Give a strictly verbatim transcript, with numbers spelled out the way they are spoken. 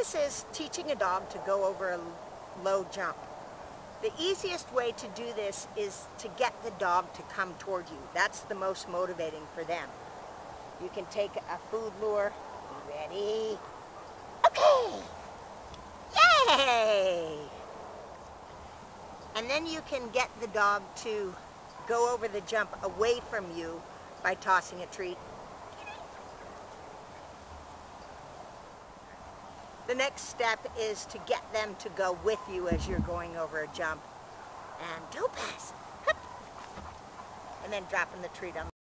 this is teaching a dog to go over a low jump. The easiest way to do this is to get the dog to come toward you. That's the most motivating for them. You can take a food lure. You ready? Okay! Yay! And then you can get the dog to go over the jump away from you by tossing a treat. The next step is to get them to go with you as you're going over a jump. And toe pass. Hup. And then dropping the treat on